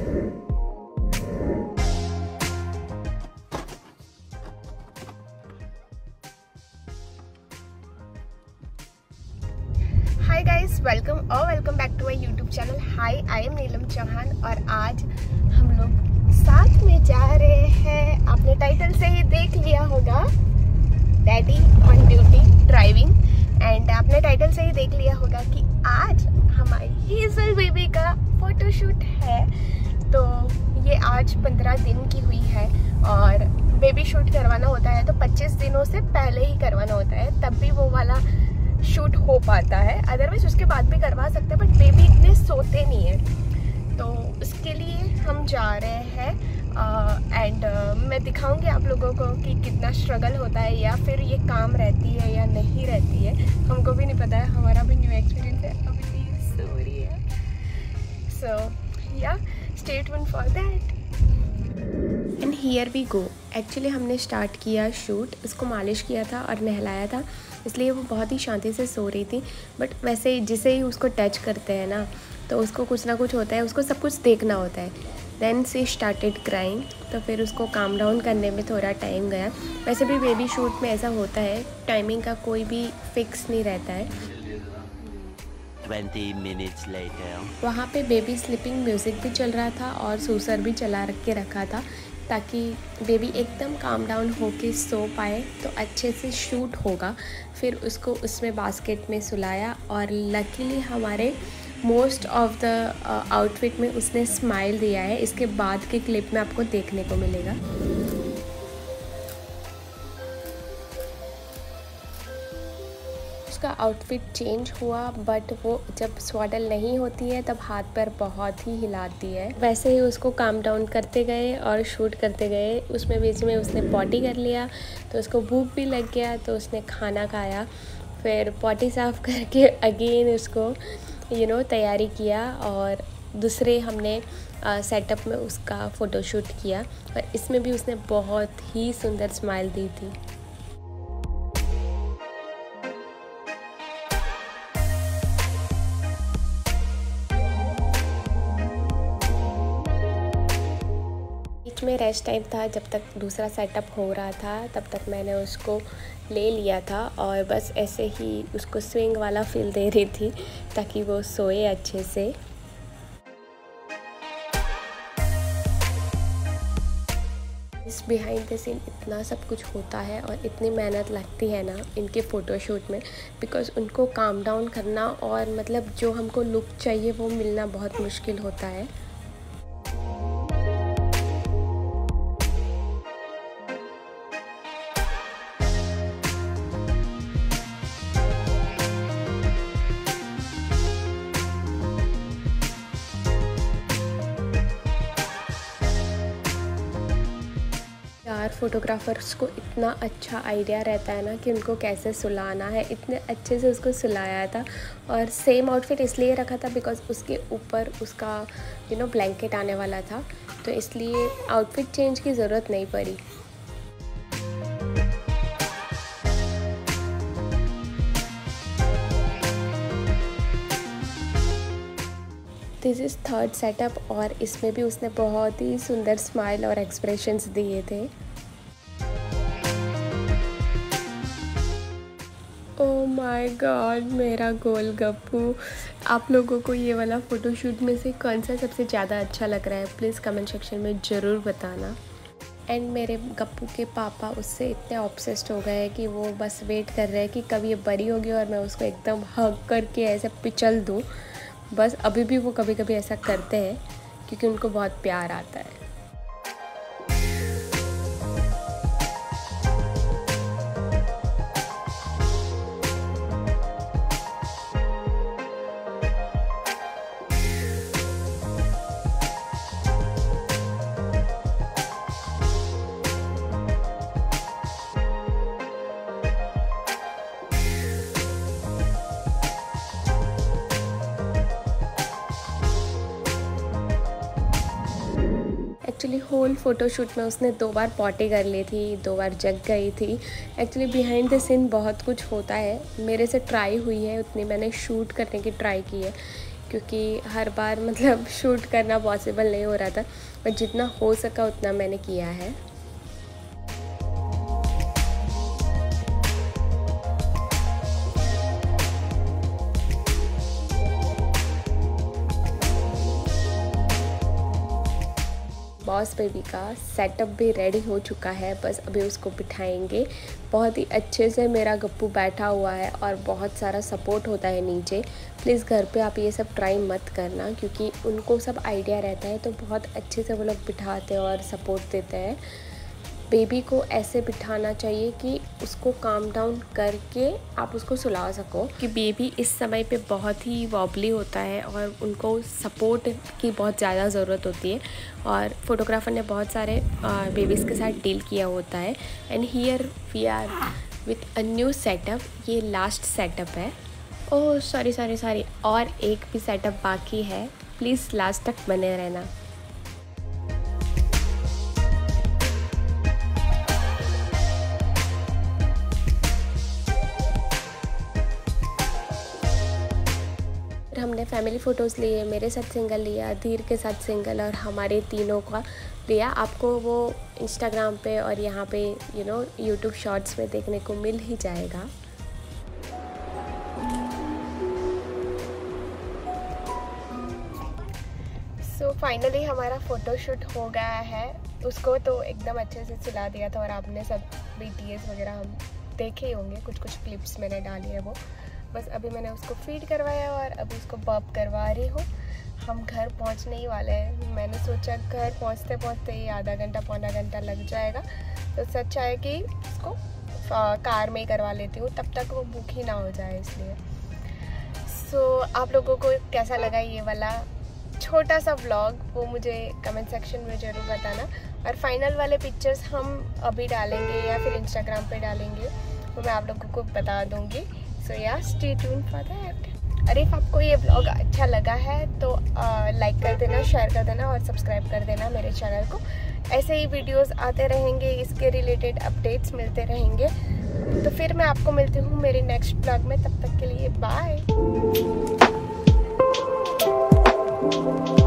Hi guys, welcome back to my YouTube channel. Hi, I am Neelam Chauhan और आज हम लोग साथ में जा रहे हैं। आपने टाइटल से ही देख लिया होगा, daddy on duty driving. And आपने टाइटल से ही देख लिया होगा कि आज हमारी हेजल बेबी का फोटोशूट है। तो ये आज 15 दिन की हुई है और बेबी शूट करवाना होता है तो 25 दिनों से पहले ही करवाना होता है, तब भी वो वाला शूट हो पाता है। अदरवाइज उसके बाद भी करवा सकते हैं, बट बेबी इतने सोते नहीं है। तो उसके लिए हम जा रहे हैं एंड मैं दिखाऊंगी आप लोगों को कि कितना स्ट्रगल होता है, या फिर ये काम रहती है या नहीं रहती है। हमको भी नहीं पता है, हमारा भी न्यू एक्सपीरियंस है। अभी ये सो रही है, so yeah stay tuned for that. And here we go. Actually हमने स्टार्ट किया शूट, उसको मालिश किया था और नहलाया था, इसलिए वो बहुत ही शांति से सो रही थी। बट वैसे ही जिसे ही उसको टच करते हैं ना, तो उसको कुछ ना कुछ होता है, उसको सब कुछ देखना होता है। देन शी स्टार्टेड क्राइंग, तो फिर उसको काम डाउन करने में थोड़ा टाइम गया। वैसे भी बेबी शूट में ऐसा होता है, टाइमिंग का कोई भी फिक्स नहीं रहता है। 20 minutes later. वहाँ पे बेबी स्लीपिंग म्यूज़िक भी चल रहा था और सूसर भी चला के रखा था, ताकि बेबी एकदम काम डाउन होके सो पाए तो अच्छे से शूट होगा। फिर उसको उसमें बास्केट में सुलाया और लकीली हमारे मोस्ट ऑफ द आउटफिट में उसने स्माइल दिया है। इसके बाद के क्लिप में आपको देखने को मिलेगा। उसका आउटफिट चेंज हुआ, बट वो जब स्वाडल नहीं होती है तब हाथ पैर बहुत ही हिलाती है। वैसे ही उसको काम डाउन करते गए और शूट करते गए। उसमें बीच में उसने पॉटी कर लिया तो उसको भूख भी लग गया, तो उसने खाना खाया। फिर पॉटी साफ़ करके अगेन उसको तैयारी किया और दूसरे हमने सेटअप में उसका फ़ोटोशूट किया और इसमें भी उसने बहुत ही सुंदर स्माइल दी थी। बीच में रेस्ट टाइम था, जब तक दूसरा सेटअप हो रहा था तब तक मैंने उसको ले लिया था और बस ऐसे ही उसको स्विंग वाला फील दे रही थी ताकि वो सोए अच्छे से। इस बिहाइंड द सीन इतना सब कुछ होता है और इतनी मेहनत लगती है ना इनके फ़ोटोशूट में, बिकॉज़ उनको काम डाउन करना और मतलब जो हमको लुक चाहिए वो मिलना बहुत मुश्किल होता है। यार, फोटोग्राफर्स को इतना अच्छा आइडिया रहता है ना कि उनको कैसे सुलाना है। इतने अच्छे से उसको सुलाया था और सेम आउटफिट इसलिए रखा था बिकॉज़ उसके ऊपर उसका ब्लैंकेट आने वाला था, तो इसलिए आउटफिट चेंज की ज़रूरत नहीं पड़ी। दिस इज़ थर्ड सेटअप और इसमें भी उसने बहुत ही सुंदर स्माइल और एक्सप्रेशंस दिए थे। ओह माय गॉड, मेरा गोलगप्पू। आप लोगों को ये वाला फ़ोटोशूट में से कौन सा सबसे ज़्यादा अच्छा लग रहा है, प्लीज़ कमेंट सेक्शन में ज़रूर बताना। एंड मेरे गप्पू के पापा उससे इतने ऑब्सेस्ड हो गए कि वो बस वेट कर रहे हैं कि कब ये बड़ी होगी और मैं उसको एकदम हग करके ऐसे पिचल दूँ। बस अभी भी वो कभी कभी ऐसा करते हैं क्योंकि उनको बहुत प्यार आता है। एक्चुअली होल फ़ोटोशूट में उसने 2 बार पॉटी कर ली थी, 2 बार जग गई थी। एक्चुअली बिहाइंड द सीन बहुत कुछ होता है, मेरे से ट्राई हुई है उतनी मैंने शूट करने की ट्राई की है। क्योंकि हर बार मतलब शूट करना पॉसिबल नहीं हो रहा था, पर जितना हो सका उतना मैंने किया है। बॉस बेबी का सेटअप भी रेडी हो चुका है, बस अभी उसको बिठाएंगे। बहुत ही अच्छे से मेरा गप्पू बैठा हुआ है और बहुत सारा सपोर्ट होता है नीचे। प्लीज़ घर पे आप ये सब ट्राई मत करना, क्योंकि उनको सब आइडिया रहता है तो बहुत अच्छे से वो लोग बिठाते हैं और सपोर्ट देते हैं। बेबी को ऐसे बिठाना चाहिए कि उसको काम डाउन करके आप उसको सुला सको, कि बेबी इस समय पे बहुत ही वॉबली होता है और उनको सपोर्ट की बहुत ज़्यादा ज़रूरत होती है। और फोटोग्राफर ने बहुत सारे बेबीज़ के साथ डील किया होता है। And here we are with a new setup. ये लास्ट सेटअप है। ओह सॉरी, और एक भी सेटअप बाकी है, प्लीज़ लास्ट तक बने रहना। हमने फैमिली फ़ोटोज़ लिए, मेरे साथ सिंगल लिया, धीर के साथ सिंगल, और हमारे तीनों का लिया। आपको वो इंस्टाग्राम पे और यहाँ पे यूट्यूब शॉर्ट्स में देखने को मिल ही जाएगा। सो फाइनली हमारा फ़ोटोशूट हो गया है। उसको तो एकदम अच्छे से सिला दिया था और आपने सब BTS वगैरह हम देखे ही होंगे, कुछ क्लिप्स मैंने डाली है वो। बस अभी मैंने उसको फीड करवाया और अभी उसको बर्प करवा रही हूँ। हम घर पहुँचने ही वाले हैं। मैंने सोचा घर पहुँचते पहुँचते ही आधा घंटा पौना घंटा लग जाएगा, तो सच्चा है कि उसको कार में ही करवा लेती हूँ, तब तक वो भूखी ना हो जाए इसलिए। सो आप लोगों को कैसा लगा ये वाला छोटा सा व्लॉग, वो मुझे कमेंट सेक्शन में ज़रूर बताना। और फाइनल वाले पिक्चर्स हम अभी डालेंगे या फिर इंस्टाग्राम पे डालेंगे, तो मैं आप लोगों को बता दूँगी। सो yeah stay tune for that. अरे आपको ये ब्लॉग अच्छा लगा है तो लाइक कर देना, शेयर कर देना और सब्सक्राइब कर देना मेरे चैनल को। ऐसे ही वीडियोस आते रहेंगे, इसके रिलेटेड अपडेट्स मिलते रहेंगे। तो फिर मैं आपको मिलती हूँ मेरे नेक्स्ट ब्लॉग में, तब तक के लिए बाय।